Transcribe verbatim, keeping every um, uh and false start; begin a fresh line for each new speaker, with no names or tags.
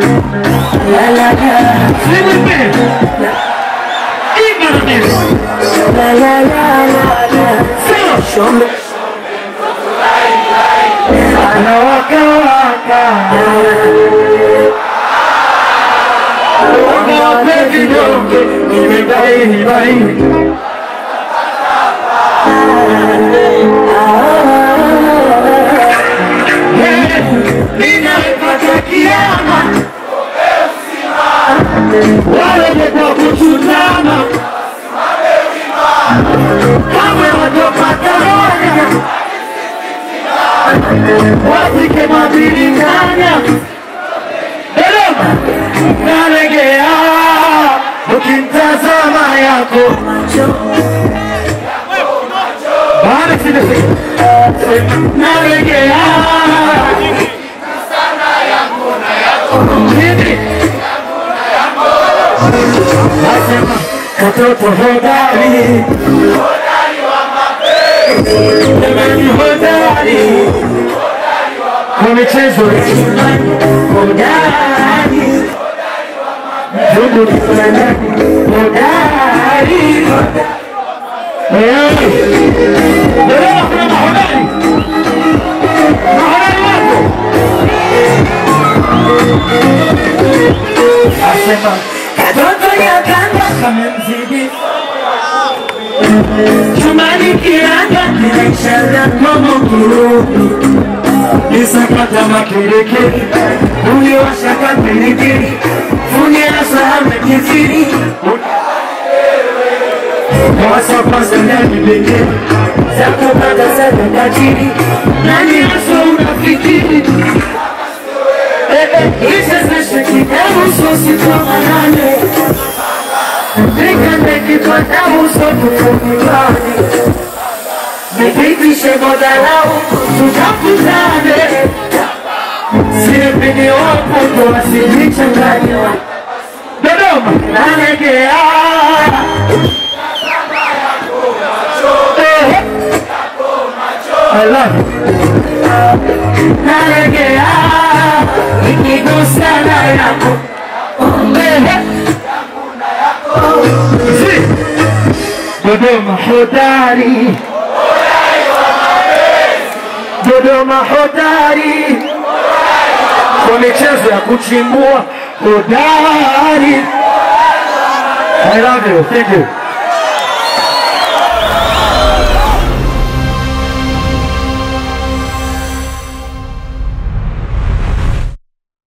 La la la.
Sing with me. Even this.
La la la la la.
Sing it.
Show me.
Sana waka waka. Waka waka kidogo. Nimebai nibai. Ninapata kiama. Wale kwa kuchutama. Kama watopata moja. Wazike mabilinganya. Dodoma nalegea. Ukimtazama yako baada sinese nalegea. Nini? Nasema katoto hodari. Hodari wa mapenzi. Jamani hodari. Kwa michezo. Hodari. Ndugu ni fulani. Hodari. Dodoma kuna mahodari. Mahodari wako. Asema katoto ya kanda kamemzidi. Chumani kiranga kinaishana momo kirupi. Nisakata makirikiri. Uye washaka pirikiri. Funye na sahame kifiri. Wasa pasa ndani bingiri. Zako bada sada kajiri. Nani aso unafikiri. Ishe zeshe kitabu sosi kwa manane. Nika neki kwa tabu sotu kumibani. Nipitishe modalau tutafutane. Sirepini wapo kwa silichanganywa. Dodoma nalegea. I love you. Nalegea. Ikigusana yako. Dodoma hodari. Dodoma hodari. Kwa michezo ya kuchimbua hodari. I love you. Thank you.